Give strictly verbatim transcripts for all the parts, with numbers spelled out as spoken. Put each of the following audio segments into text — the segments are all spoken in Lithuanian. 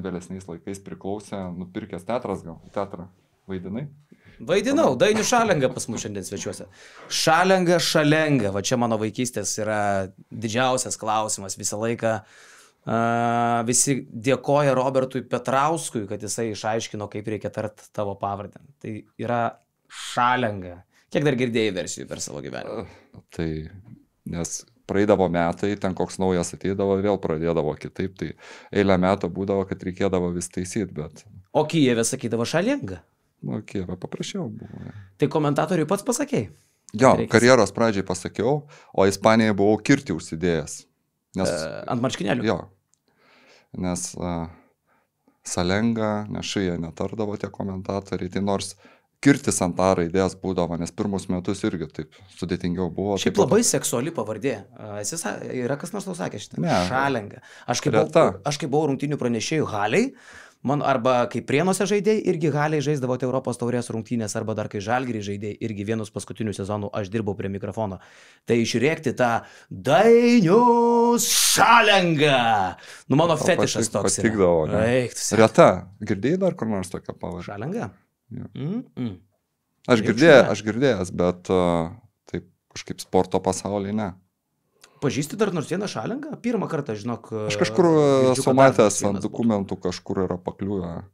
vėlesniais laikais priklausė, nupirkęs teatras gal, teatrą vaidinai. Vaidinau, Dainių Šalengą pas mus šiandien svečiuose. Šalenga, Šalenga, va čia mano vaikystės yra didžiausias klausimas visą laiką. Uh, visi dėkoja Robertui Petrauskui, kad jisai išaiškino, kaip reikia tart tavo pavardę. Tai yra Šalenga. Kiek dar girdėjai versijų per savo gyvenimą? Tai, nes praeidavo metai, ten koks naujas ateidavo, vėl pradėdavo kitaip, tai eilę metų būdavo, kad reikėdavo vis taisyti, bet... O Kijeve sakydavo Šalenga? Nu, Kijeve paprašiau buvo. Ja. Tai komentatoriui pats pasakėjai? Jo, karjeros pradžiai pasakiau, o Ispanijai buvau kirtį užsidėjęs. Nes, uh, ant marškinėlių? Jo, nes uh, Salenga, nešai jie netardavo tie komentatoriai, tai nors kirtis ant A raidės būdavo, nes pirmus metus irgi taip sudėtingiau buvo. Šiaip taip, labai pat... seksuali pavardė. Esi, yra kas nors tau sakė šitą? Ne. Šalenga. Aš kai, buvau, aš kai buvau rungtynių pranešėjų Haliai, man arba kai Prienuose žaidėjai, irgi Haliai žaisdavote Europos taurės rungtynės, arba dar kai Žalgirį žaidėjai, irgi vienus paskutinių sezonų aš dirbau prie mikrofono. Tai išrėkti tą Dainius Šalenga. Nu, mano to fetišas patik, toks. Patikdavo. Reta. Girdėjai dar kur nors tokią pavardę? Šalenga? Mm -mm. Aš, girdėjau, aš girdėjęs, bet uh, taip kažkaip sporto pasaulyje ne. Pažįsti dar nors vieną Šalengą? Pirmą kartą, žinok. Aš kažkur esu matęs ant dokumentų, kažkur yra pakliuvę.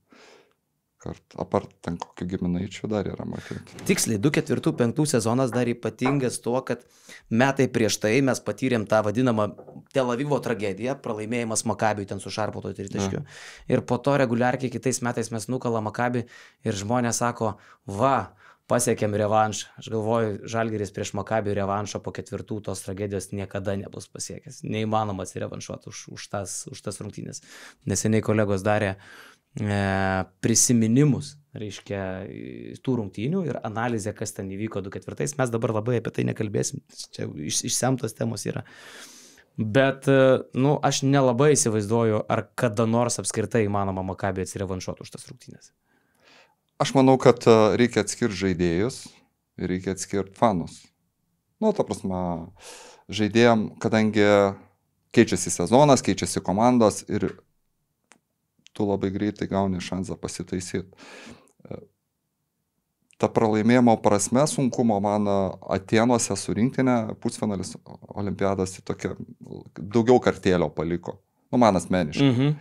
Apart ten kokių giminaičių dar yra matyti. Tiksliai, du ketvirtų penktų sezonas dar ypatingas tuo, kad metai prieš tai mes patyrėm tą vadinamą Tel Avivo tragediją, pralaimėjimas Makabiui ten su Šarpoto tritaškiu. Ir po to reguliarkiai kitais metais mes nukalą Makabį ir žmonės sako, va, pasiekėm revanšą. Aš galvoju, Žalgiris prieš Makabį revanšą po ketvirtų tos tragedijos niekada nebus pasiekęs. Neįmanoma atsirevanšuoti už, už, tas, už tas rungtynės. Neseniai kolegos darė e, prisiminimus, reiškia, tų rungtynių ir analizė, kas ten įvyko du ketvirtais. Mes dabar labai apie tai nekalbėsim. Čia iš, išsemtos temos yra. Bet, nu, aš nelabai įsivaizduoju, ar kada nors apskritai įmanoma Makabį atsirevanšuoti už tas rungtynės. Aš manau, kad reikia atskirti žaidėjus ir reikia atskirti fanus. Nu, ta prasme, žaidėjam, kadangi keičiasi sezonas, keičiasi komandos ir tu labai greitai gauni šansą pasitaisyti. Ta pralaimėjimo prasme sunkumo man Atėnuose su rinktinė pusfinalis olimpiados į tokia daugiau kartėlio paliko. Nu, man asmeniškai. Mhm.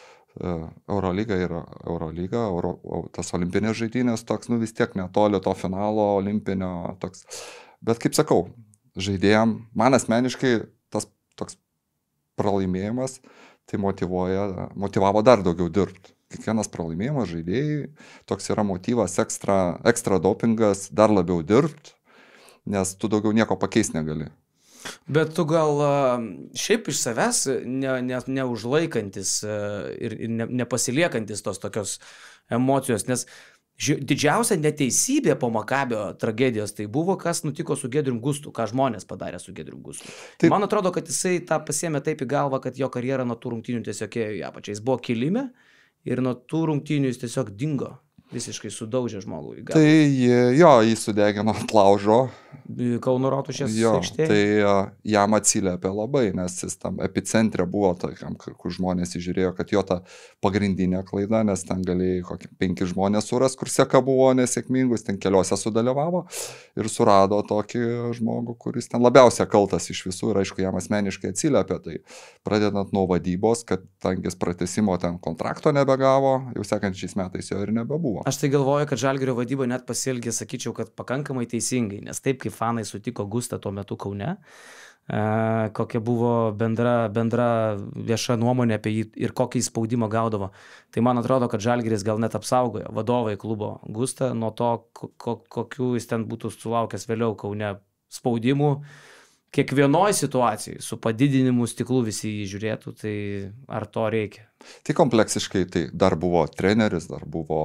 Eurolyga yra Eurolyga, Euro, tas olimpinės žaidynės toks, nu vis tiek netoli to finalo olimpinio toks. Bet kaip sakau, žaidėjam, man asmeniškai tas toks pralaimėjimas, tai motyvuoja, motyvavo dar daugiau dirbti. Kiekvienas pralaimėjimas žaidėjai, toks yra motyvas, ekstra, ekstra dopingas, dar labiau dirbti, nes tu daugiau nieko pakeisti negali. Bet tu gal šiaip iš savęs ne, ne, neužlaikantis ir ne, nepasiliekantis tos tokios emocijos, nes ži, didžiausia neteisybė po Makabio tragedijos tai buvo, kas nutiko su Giedrium Gustu, ką žmonės padarė su Giedrium Gustu. Taip. Man atrodo, kad jisai tą pasiėmė taip į galvą, kad jo karjera nuo tų rungtynių tiesiog ėjo į apačią. Jis buvo kilime ir nuo tų rungtynių jis tiesiog dingo. Visiškai sudaužė žmogų į galvą. Tai jo, jį sudegino ant laužo. Kauno Rotušės aikštėje. Tai jam atsiliepė labai, nes jis tam epicentre buvo, tokiam, kur žmonės įžiūrėjo, kad jo ta pagrindinė klaida, nes ten galėjai kokį penki žmonės suras, kur seka buvo nesėkmingus, ten keliose sudalyvavo ir surado tokį žmogų, kuris ten labiausiai kaltas iš visų ir aišku, jam asmeniškai atsiliepė. Tai pradedant nuo vadybos, kad tankis pratęsimo ten kontrakto nebegavo, jau sekančiais metais jo ir nebebuvo. Aš tai galvoju, kad Žalgirio vadyba net pasielgė, sakyčiau, kad pakankamai teisingai, nes taip kaip fanai sutiko Gustą tuo metu Kaune, e, kokia buvo bendra, bendra vieša nuomonė apie jį ir kokį spaudimą gaudavo. Tai man atrodo, kad Žalgiris gal net apsaugojo vadovai klubo Gustą nuo to, ko, kokių jis ten būtų sulaukęs vėliau Kaune spaudimų. Kiekvienoj situacijai su padidinimu stiklų visi jį žiūrėtų, tai ar to reikia? Tai kompleksiškai tai dar buvo treneris, dar buvo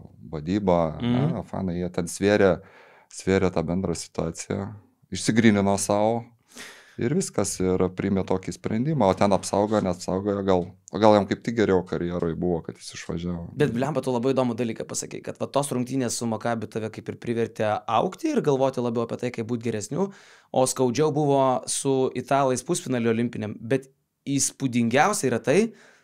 vadyba, mm. na, fanai, jie ten svėrė, svėrė tą bendrą situaciją, išsigrynino savo ir viskas, ir priėmė tokį sprendimą, o ten apsaugo, neapsaugojo, gal, gal jam kaip tik geriau karjeroje buvo, kad jis išvažiavo. Bet blemba, tu labai įdomų dalyką pasakei, kad va, tos rungtynės su Makabiu tave kaip ir privertė augti ir galvoti labiau apie tai, kaip būti geresniu, o skaudžiau buvo su italais pusfinalio olimpiniam, bet įspūdingiausia yra tai,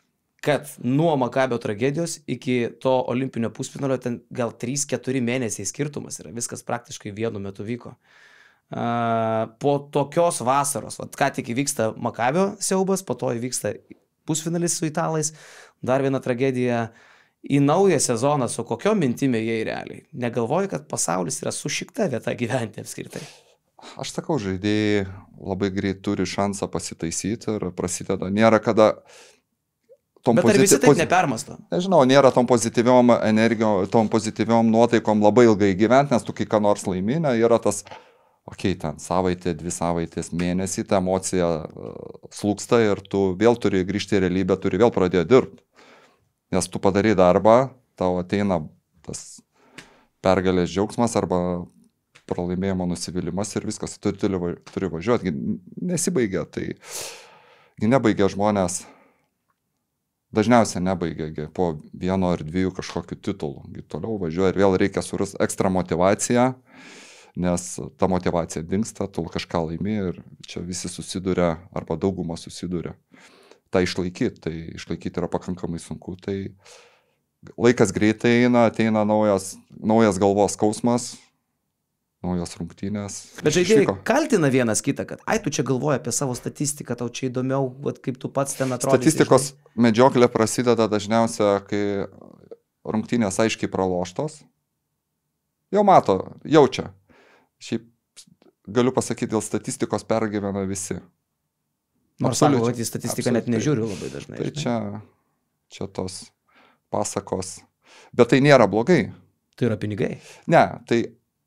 kad nuo Makabio tragedijos iki to olimpinio pusfinalio ten gal trys keturi mėnesiai skirtumas yra, viskas praktiškai vienu metu vyko. Uh, po tokios vasaros, vat, ką tik įvyksta Makabio siaubas, po to įvyksta pusfinalis su italais, dar viena tragedija, į naują sezoną su kokio mintimi jie realiai. Negalvoju, kad pasaulis yra sušikta vieta gyventi apskritai. Aš sakau, žaidėjai labai greit turi šansą pasitaisyti ir prasideda. Nėra kada... Bet ar visi taip nepermasto? Nežinau, nėra tom pozityviom energijom, tom pozityviom nuotaikom labai ilgai gyventi, nes tu kai ką nors laiminė, yra tas, okei, okay, ten savaitė, dvi savaitės, mėnesį, ta emocija slūksta ir tu vėl turi grįžti į realybę, turi vėl pradėti dirbti. Nes tu padarai darbą, tau ateina tas pergalės džiaugsmas arba pralaimėjimo nusivylimas ir viskas, tu turi, turi važiuoti, nesibaigia, tai nebaigia žmonės. Dažniausiai nebaigia po vieno ar dviejų kažkokių titulų. Toliau važiuoja ir vėl reikia surasti ekstra motivaciją, nes ta motivacija dingsta, tu kažką laimi ir čia visi susiduria arba dauguma susiduria. Tai išlaikyti, tai išlaikyti yra pakankamai sunku. Tai laikas greitai eina, ateina naujas, naujas galvos skausmas, naujos rungtynės. Bet žaidėjai kaltina vienas kitą, kad ai, tu čia galvoji apie savo statistiką, tau čia įdomiau, vat, kaip tu pats ten atrodysi. Statistikos žinai? Medžioklė prasideda dažniausiai, kai rungtynės aiškiai praloštos. Jau mato, jaučia. Šiaip galiu pasakyti, dėl statistikos pergyvena visi. Nors sako, kad į statistiką net nežiūriu labai dažnai. Tai čia, čia tos pasakos. Bet tai nėra blogai. Tai yra pinigai? Ne, tai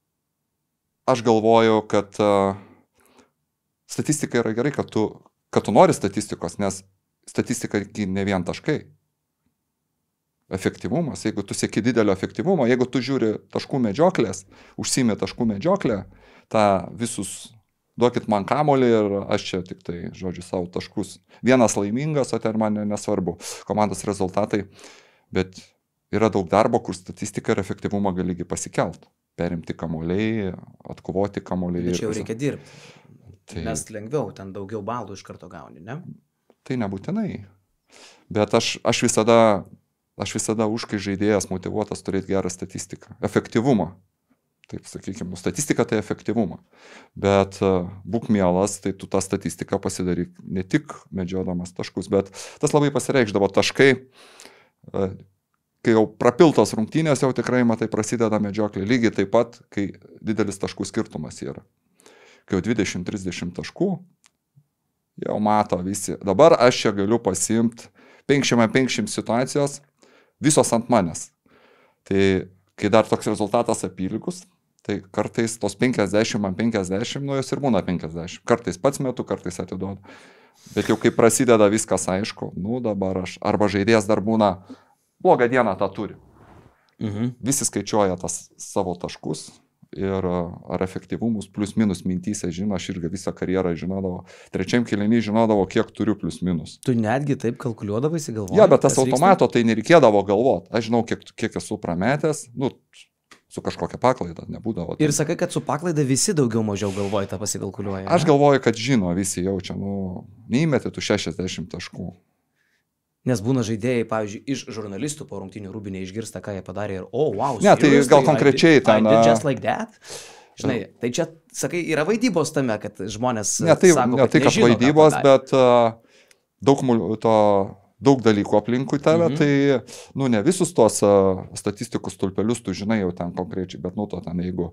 aš galvoju, kad uh, statistika yra gerai, kad tu, kad tu nori statistikos, nes statistika ne vien taškai. Efektyvumas, jeigu tu sieki didelio efektyvumo, jeigu tu žiūri taškų medžioklės, užsiimi taškų medžioklę, tą visus duokit man kamuolį ir aš čia tik tai, žodžiu, savo taškus. Vienas laimingas, o ten man nesvarbu komandos rezultatai, bet yra daug darbo, kur statistika ir efektyvumą galigi pasikelt. Perimti kamuoliai, atkovoti kamuoliai. Bet čia jau reikia dirbti. Tai... Nes lengviau, ten daugiau balų iš karto gauni, ne? Tai nebūtinai. Bet aš, aš visada, aš visada už, kai žaidėjas motyvuotas turėti gerą statistiką. Efektyvumą. Taip, sakykime, statistika tai efektyvumą. Bet uh, būk mielas, tai tu tą statistiką pasidaryk ne tik medžiodamas taškus, bet tas labai pasireikšdavo taškai. Uh, Kai jau prapiltos rungtynės, jau tikrai, matai, prasideda medžioklė. Lygiai taip pat, kai didelis taškų skirtumas yra. Kai jau dvidešimt trisdešimt taškų, jau mato visi. Dabar aš čia galiu pasiimti penkiasdešimt penkiasdešimt situacijos, visos ant manęs. Tai kai dar toks rezultatas apylygus, tai kartais tos penkiasdešimt ant penkiasdešimt, nu jos ir būna penkiasdešimt. Kartais pats metu, kartais atiduodu. Bet jau kai prasideda viskas aišku, nu dabar aš, arba žaidėjas dar būna blogą dieną tą turi. Mhm. Visi skaičiuoja tas savo taškus ir ar efektyvumus plus minus mintyse žino, aš irgi visą karjerą žinodavau. Trečiam kėlinį žinodavau, kiek turiu plus minus. Tu netgi taip kalkuliuodavai, galvojai? Ja, bet tas automato tai nereikėdavo galvoti. Aš žinau, kiek, kiek esu prametęs, nu, su kažkokia paklaida nebūdavo. Ir sakai, kad su paklaida visi daugiau mažiau galvoja, tą pasikalkuliuoja. Aš ne? Galvoju, kad žino, visi jaučia, nu, neįmeti tu šešiasdešimt taškų. Nes būna žaidėjai, pavyzdžiui, iš žurnalistų po rungtynių Rūbinė išgirsta, ką jie padarė ir, o, oh, wow, ne, tai gal konkrečiai ten. I did just like that. Žinai, tai čia, sakai, yra vaidybos tame, kad žmonės ne, tai, sako, ne, tai, kad nežino, vaidybos, bet uh, daug, to, daug dalykų aplinkui tave, mhm. Tai, nu, ne visus tos uh, statistikos stulpelius tu žinai jau ten konkrečiai, bet, nu, to ten, jeigu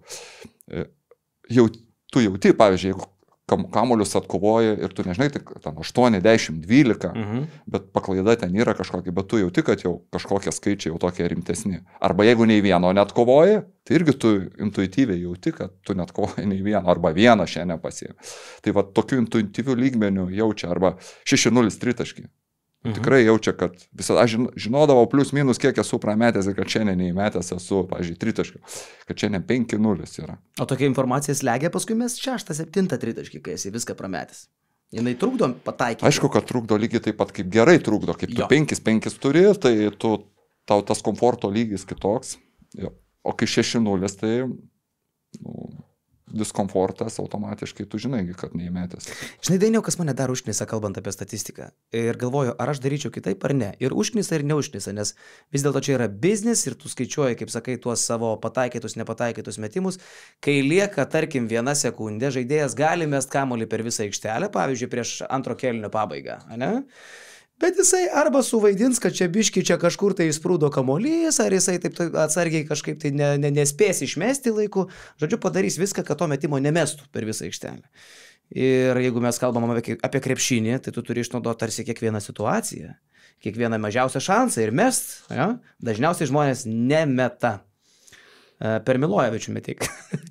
jau, tu jauti, pavyzdžiui, jeigu kamuolius atkovoji ir tu nežinai, tai ten aštuoni, dešimt, dvylika, mhm. Bet paklaida ten yra kažkokia, bet tu jauti, kad jau kažkokie skaičiai jau tokie rimtesni. Arba jeigu nei vieno net kovoji, tai irgi tu intuityviai jauti, kad tu net kovoji nei vieno, arba vieną šiandien pasiemi. Tai va tokių intuityvių lygmenių jaučia, arba šeši nulis tritaškį. Mhm. Tikrai jaučia, kad visada, aš žinodavau plius minus, kiek esu prametęs ir kad šiandien neįmetęs esu, pavyzdžiui, tritaškių, kad šiandien penki nulis yra. O tokia informacija slegia, paskui mes šeštą, septintą tritaškį, kai esi viską prametęs. Jinai trukdo pataikyti. Aišku, kad trukdo lygiai taip pat kaip gerai trukdo, kaip tu penkis penkis turi, tai tu, tau tas komforto lygis kitoks. Jo. O kai šeši nulis, tai nu, diskomfortas, automatiškai tu žinai, kad neįmetęs. Žinai, Dainiau, kas mane dar užknisa, kalbant apie statistiką. Ir galvoju, ar aš daryčiau kitaip ar ne. Ir užknisa, ir neužknisa, nes vis dėlto čia yra biznis ir tu skaičiuoji, kaip sakai, tuos savo pataikytus, nepataikytus metimus. Kai lieka, tarkim, viena sekundė, žaidėjas gali mest kamuolį per visą aikštelę, pavyzdžiui, prieš antro kėlinio pabaigą, ne? Bet jisai arba suvaidins, kad čia biški čia kažkur tai įsprūdo kamuolys, ar jisai taip atsargiai kažkaip tai ne, ne, nespės išmesti laiku. Žodžiu, padarys viską, kad to metimo nemestų per visą aikštelę. Ir jeigu mes kalbam apie, apie krepšinį, tai tu turi išnaudoti tarsi kiekvieną situaciją, kiekvieną mažiausią šansą ir mest. Ja? Dažniausiai žmonės nemeta. Per Milojevičių metik.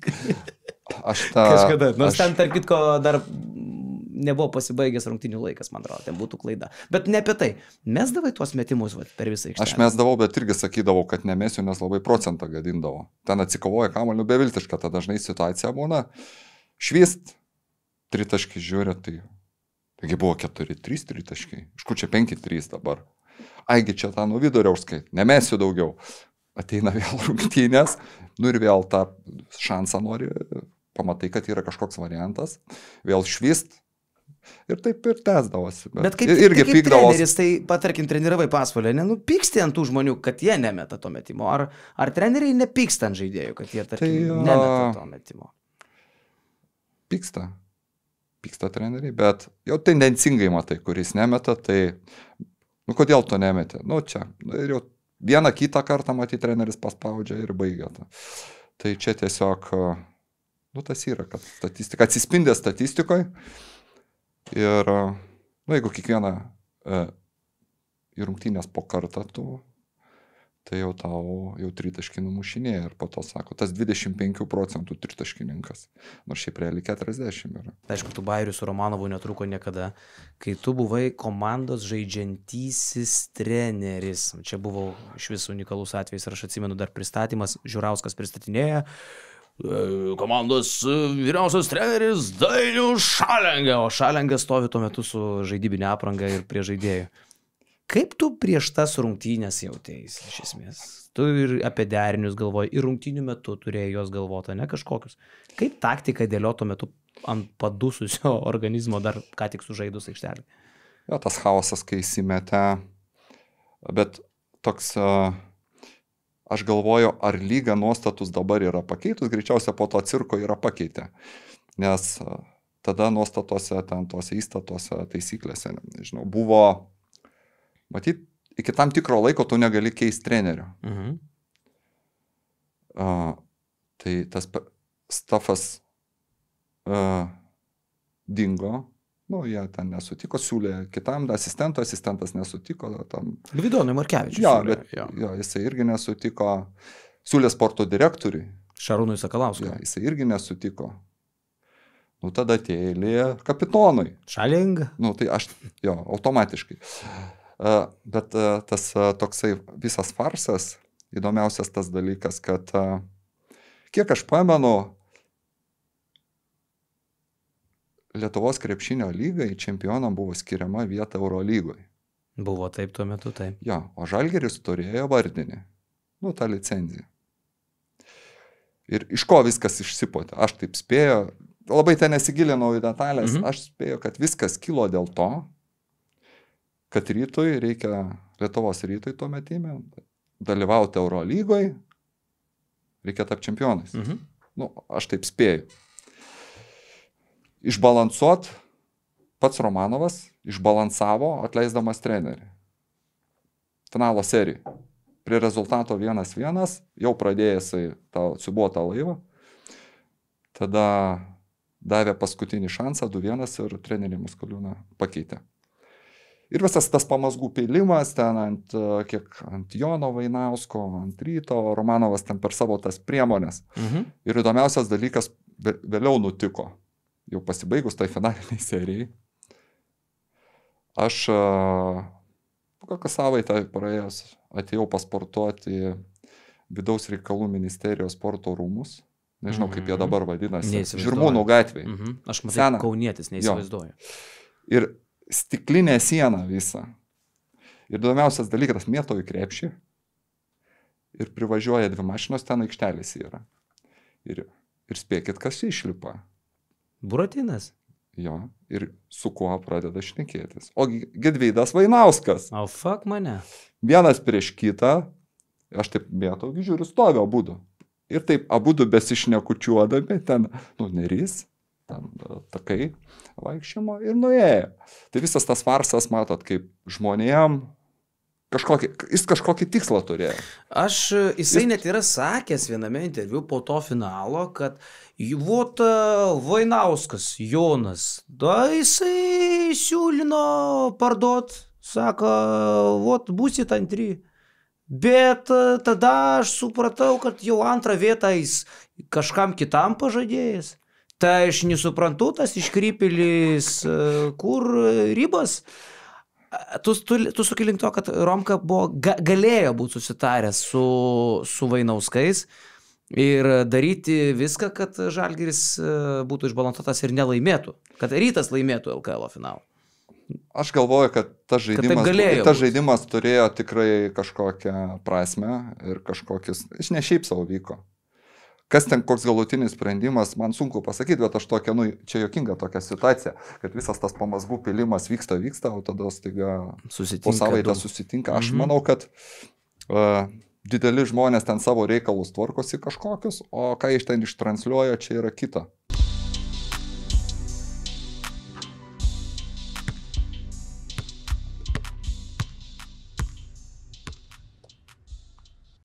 Aš tą... Kažkada. Nors aš... ten, tarp kitko, dar... nebuvo pasibaigęs rungtynių laikas, man atrodo, ten būtų klaida. Bet ne apie tai. Mesdavai tuos metimus va, per visą aikštelę? Aš mesdavau, bet irgi sakydavau, kad nemesiu, nes labai procentą gadindavo. Ten atsikovoja kamuolių beviltiška, ta dažnai situacija būna. Švyst, tritaškai žiūri, tai... Taigi buvo keturi trys tritaškai. Iš kur čia penki trys dabar? Aigi čia tą nuo vidurio užskait, nemesiu daugiau. Ateina vėl rungtynės, nu ir vėl tą šansą nori, pamatai, kad yra kažkoks variantas, vėl švyst. Ir taip ir tęsdavosi. Bet, bet kaip, irgi kaip pykdavos. Treneris, tai patarkim, treniravai Pasvalį, nenupyksti ant tų žmonių, kad jie nemeta to metimo. Ar, ar treneriai nepyksta ant žaidėjų, kad jie, tarkim, tai, nemeta to metimo? Pyksta. Pyksta treneriai, bet jau tendencingai matai, kuris nemeta, tai, nu kodėl to nemeti? Nu čia, ir jau vieną kitą kartą matyti treneris paspaudžia ir baigia. Ta. Tai čia tiesiog, nu tas yra, kad statistika atsispindė statistikoje. Ir, nu, jeigu kiekvieną e, į rungtynės po kartą tu, tai jau tau jau tritaškį numušinėja ir po to sako, tas dvidešimt penkių procentų tritaškininkas, nors šiaip realiai keturiasdešimt yra. Aišku, tų bairių su Romanovu netruko niekada, kai tu buvai komandos žaidžiantysis treneris. Čia buvo iš vis unikalus atvejis ir aš atsimenu dar pristatymas, Žiūrauskas pristatinėja. Komandos vyriausias treneris Dainius Šalengė, o Šalengė stovi tuo metu su žaidybinė apranga ir prie žaidėjų. Kaip tu prieš tas rungtynės jautėjais, iš esmės? Tu ir apie derinius galvoji, ir rungtynių metu turėjai juos galvoti, ne kažkokius. Kaip taktika dėlio tuo metu ant padususio organizmo dar ką tik sužaidus aikštelį? Jo, tas chaosas, kai įsimetė, bet toks... Uh... Aš galvoju, ar lyga nuostatus dabar yra pakeitus, greičiausia po to cirko yra pakeitę. Nes tada nuostatuose, ten tose įstatuose, taisyklėse, nežinau, buvo, matyt, iki tam tikro laiko tu negali keisti trenerio. Mhm. Uh, tai tas stafas uh, dingo. Nu, jie ten nesutiko, siūlė kitam asistento, asistentas nesutiko. Tam... Gvidonui Markevičiui. Ja, bet jo. Jo, jisai irgi nesutiko. Siūlė sporto direktoriui. Šarūnui Sakalauskui. Ja, jisai irgi nesutiko. Nu, tada atėjo kapitonui. Šalinga. Nu, tai aš, jo, automatiškai. Uh, bet uh, tas uh, toksai visas farsas, įdomiausias tas dalykas, kad uh, kiek aš pamenu, Lietuvos krepšinio lygai čempionam buvo skiriama vieta Eurolygoje. Buvo taip tuo metu, taip. Ja, o Žalgiris turėjo vardinį, nu, tą licenciją. Ir iš ko viskas išsipotė? Aš taip spėjau, labai ten nesigilinau į detalės, mhm. aš spėjau, kad viskas kilo dėl to, kad rytui reikia, Lietuvos rytui tuo metime, dalyvauti Eurolygoje, reikia tapti čempionais. Mhm. Nu, aš taip spėjau. Išbalansuot, pats Romanovas išbalansavo, atleisdamas trenerį. Finalo serijai. Prie rezultato vienas vienas, jau pradėjęs tą siubuotą laivą, tada davė paskutinį šansą, du vienas ir trenerį Maskoliūną pakeitė. Ir visas tas pamazgų pilimas ten ant, kiek, ant Jono Vainausko, ant Ryto, Romanovas ten per savo tas priemonės. Mhm. Ir įdomiausias dalykas vėliau nutiko. Jau pasibaigus tai finaliniai serijai, aš kokią savaitę praėjęs atėjau pasportuoti vidaus reikalų ministerijos sporto rūmus. Nežinau, kaip jie dabar vadinasi. Žirmūnų gatvėje. Mhm. Aš matau, kaunietis, neįsivaizduoju. Jo. Ir stiklinė siena visa. Ir įdomiausias dalykas, mėtau į krepšį ir privažiuoja dvi mašinos, ten aikštelės yra. Ir Ir spėkit, kas išlipa. Buratinas. Jo, ir su kuo pradeda šnekėtis. O Gedvydas Vainauskas. O, oh, fuck mane. Vienas prieš kitą, aš taip mėtau, žiūriu, stovi abudu. Ir taip abudu besišnekučiuodami, ten, nu, nerys, ten takai vaikščiamo ir nuėjo. Tai visas tas farsas, matot, kaip žmonėm, kažkokį, jis kažkokį tikslą turėjo. Aš, jisai jis... net yra sakęs viename interviu po to finalo, kad vot Vainauskas, Jonas, da jisai siūlino parduot, sako, vot būsit antri. Bet tada aš supratau, kad jau antrą vietą jis kažkam kitam pažadėjęs. Tai aš nesuprantu, tas iškrypėlis, kur ribas. Tu, tu, tu sukilink to, kad Romka buvo, ga, galėjo būti susitaręs su, su Vainauskais ir daryti viską, kad Žalgiris būtų išbalansuotas ir nelaimėtų, kad Rytas laimėtų L K L finalą. Aš galvoju, kad tas žaidimas, kad tas žaidimas turėjo tikrai kažkokią prasme ir kažkokius, jis ne šiaip savo vyko. Kas ten koks galutinis sprendimas, man sunku pasakyti, bet aš tokia, nu, čia jokinga tokia situacija, kad visas tas pamazgų pilimas vyksta, vyksta, o tada staiga susitinka po savaitę susitinka. Aš mhm. manau, kad uh, dideli žmonės ten savo reikalus tvarkosi kažkokius, o ką iš ten ištransliuoja, čia yra kita.